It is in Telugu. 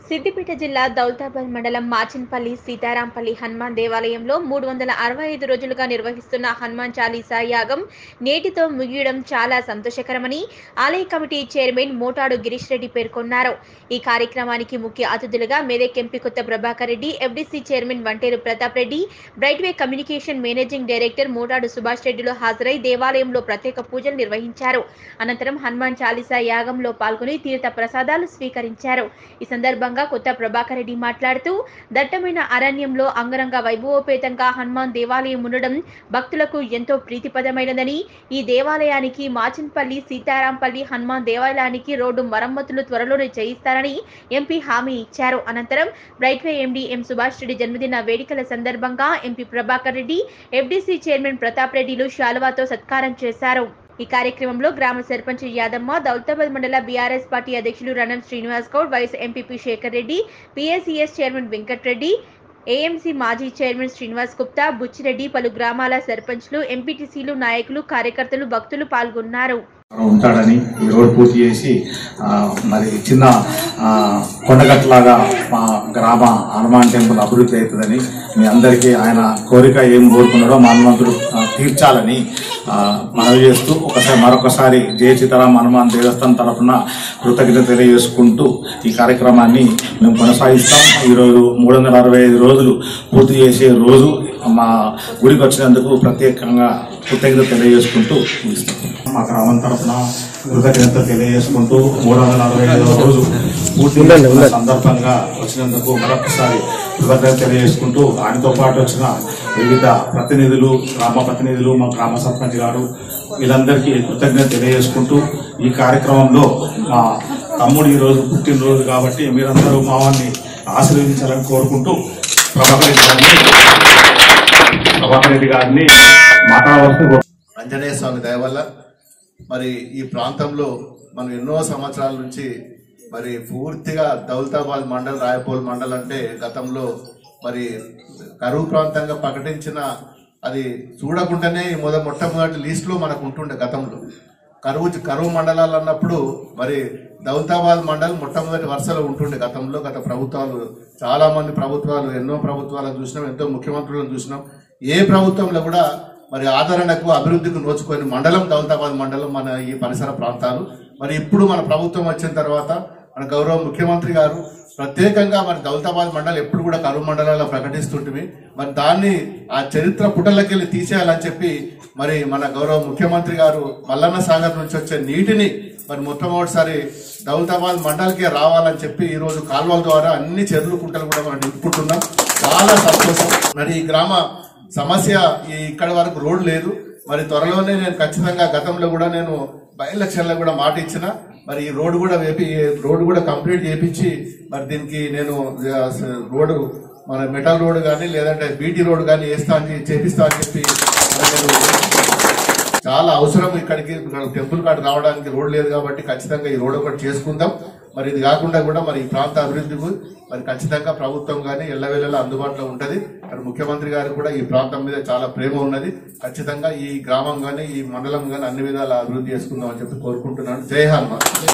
సిద్దిపేట జిల్లా దౌలతాబాద్ మండలం మాచిన్పల్లి సీతారాంపల్లి హనుమాన్ దేవాలయంలో 365 రోజులుగా నిర్వహిస్తున్న హనుమాన్ చాలీసా యాగం నేటితో ముగియడం చాలా సంతోషకరమని ఆలయ కమిటీ చైర్మన్ మోటాడు గిరీష్ రెడ్డి పేర్కొన్నారు. ఈ కార్యక్రమానికి ముఖ్య అతిథులుగా Medak MP Kotha Prabhakar Reddy, FDC chairman Vanteru Pratap Reddy, Brightway communication managing director Motadu Subhash రెడ్డిలు హాజరై దేవాలయంలో ప్రత్యేక పూజలు నిర్వహించారు. అనంతరం హనుమాన్ చాలీసా యాగంలో పాల్గొని తీర్థ ప్రసాదాలు స్వీకరించారు. ఈ సందర్భంగా కొత్త ప్రభాకర్ రెడ్డి మాట్లాడుతూ దట్టమైన అరణ్యంలో అంగరంగ వైభవోపేతంగా హనుమాన్ దేవాలయం ఉండడం భక్తులకు ఎంతో ప్రీతిపదమైనదని, ఈ దేవాలయానికి మాచిన్పల్లి సీతారాంపల్లి హనుమాన్ దేవాలయానికి రోడ్డు మరమ్మతులు త్వరలోనే చేయిస్తారని ఎంపీ హామీ ఇచ్చారు. అనంతరం Brightway MD M Subhash Reddy జన్మదిన వేడుకల సందర్భంగా MP Prabhakar Reddy, FDC chairman Pratap రెడ్డిలు శాలువాతో సత్కారం చేశారు. ఈ కార్యక్రమంలో గ్రామ సర్పంచ్ యాదమ్మ, దౌలతాబాద్ మండల బీఆర్ఎస్ పార్టీ అధ్యక్షులు Ranam Srinivas Goud, vice MPP Shekar Reddy, PSES chairman Venkatreddy, AMC మాజీ చైర్మన్ శ్రీనివాస్ గుప్తా, బుచ్చిరెడ్డి, పలు గ్రామాల సర్పంచ్లు, ఎంపీటీసీలు, నాయకులు, కార్యకర్తలు, భక్తులు పాల్గొన్నారు. ఉంటాడని ఈ రోడ్ పూర్తి చేసి మరి చిన్న కొండగట్లాగా మా గ్రామ హనుమాన్ టెంపుల్ అభివృద్ధి అవుతుందని మీ అందరికీ ఆయన కోరిక ఏం కోరుకున్నాడో మా హనుమంతుడు తీర్చాలని మనవి చేస్తూ మరొకసారి జయ సీతారాం హనుమాన్ దేవస్థానం తరఫున కృతజ్ఞత తెలియజేసుకుంటూ ఈ కార్యక్రమాన్ని మేము కొనసాగిస్తాం. ఈరోజు 365 రోజులు పూర్తి చేసే రోజు మా గుడికి వచ్చినందుకు ప్రత్యేకంగా కృతజ్ఞత తెలియజేసుకుంటూ ముగిస్తాం. మా గ్రామం తరఫున కృతజ్ఞత తెలియజేసుకుంటూ 365వ రోజు పూర్తి సందర్భంగా వచ్చినందుకు మరొకసారి కృతజ్ఞత తెలియజేసుకుంటూ ఆయనతో పాటు వచ్చిన వివిధ ప్రతినిధులు, గ్రామ ప్రతినిధులు, మా గ్రామ సర్పంచ్ గారు వీళ్ళందరికీ కృతజ్ఞత తెలియజేసుకుంటూ ఈ కార్యక్రమంలో మా తమ్ముడు ఈరోజు పుట్టినరోజు కాబట్టి మీరందరూ మా వారిని ఆశీర్వదించాలని కోరుకుంటూ ప్రభాకర్ రెడ్డి గారిని మాట్లాడవలసింది. ఆంజనేయ స్వామి దయ వల్ల మరి ఈ ప్రాంతంలో మనం ఎన్నో సంవత్సరాల నుంచి మరి పూర్తిగా దౌలతాబాద్ మండల్, రాయపోల్ మండల్ అంటే గతంలో మరి కరువు ప్రాంతంగా ప్రకటించిన అది చూడకుండానే మొట్టమొదటి లిస్ట్ లో మనకు ఉంటుండే. గతంలో కరువు మండలాలు అన్నప్పుడు మరి దౌలతాబాద్ మండల్ మొట్టమొదటి వరుసలో ఉంటుండే గతంలో. గత ప్రభుత్వాలు చాలా మంది ప్రభుత్వాలు, ఎన్నో ప్రభుత్వాలను చూసినాం, ఎంతో ముఖ్యమంత్రులను చూసినాం. ఏ ప్రభుత్వంలో కూడా మరి ఆదరణకు, అభివృద్ధికి నోచుకొని మండలం దౌలతాబాద్ మండలం మన ఈ పరిసర ప్రాంతాలు. మరి ఇప్పుడు మన ప్రభుత్వం వచ్చిన తర్వాత మన గౌరవ ముఖ్యమంత్రి గారు ప్రత్యేకంగా మరి దౌలతాబాద్ మండలం ఎప్పుడు కూడా కరువు మండలాల్లో ప్రకటిస్తుంటివి. మరి దాన్ని ఆ చరిత్ర పుటలకి వెళ్ళి తీసేయాలని చెప్పి మరి మన గౌరవ ముఖ్యమంత్రి గారు మల్లన్న సాగర్ నుంచి వచ్చే నీటిని మరి మొట్టమొదటిసారి దౌలతాబాద్ మండలికే రావాలని చెప్పి ఈ రోజు కాల్వల ద్వారా అన్ని చెరువులు, కుంటలు కూడా మనం నింపుకుంటున్నాం. చాలా సంతోషం. మరి ఈ గ్రామ సమస్య ఇక్కడ వరకు రోడ్డు లేదు. మరి త్వరలోనే నేను ఖచ్చితంగా గతంలో కూడా నేను బై ఎలక్షన్లో కూడా మాట ఇచ్చిన మరి ఈ రోడ్డు కూడా కంప్లీట్ చేయించి మరి దీనికి నేను రోడ్డు మన మెటల్ రోడ్ కానీ లేదంటే బీటీ రోడ్ కానీ చేపిస్తా అని చెప్పి చాలా అవసరం. ఇక్కడికి టెంపుల్ కాడ రావడానికి రోడ్ లేదు కాబట్టి ఖచ్చితంగా ఈ రోడ్ ఒకటి చేసుకుందాం. మరి ఇది కాకుండా కూడా మరి ఈ ప్రాంత అభివృద్ధికి మరి ఖచ్చితంగా ప్రభుత్వం కానీ ఎల్లవేళలా అందుబాటులో ఉంటది. మరి ముఖ్యమంత్రి గారు కూడా ఈ ప్రాంతం మీద చాలా ప్రేమ ఉన్నది. ఖచ్చితంగా ఈ గ్రామం కానీ ఈ మండలం కానీ అన్ని విధాలా అభివృద్ధి చేసుకుందాం అని చెప్పి కోరుకుంటున్నాను. జై హనుమాన్.